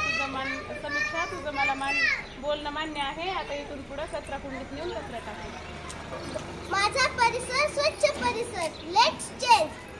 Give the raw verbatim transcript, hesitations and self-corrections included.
तुझं मान समीक्षा तुझं मला मान बोलणं मान्य आहे. आता इथून पुढे कचरा कुंडीत नेऊन कचरा टाक. माझा परिसर स्वच्छ परिसर. Let's change.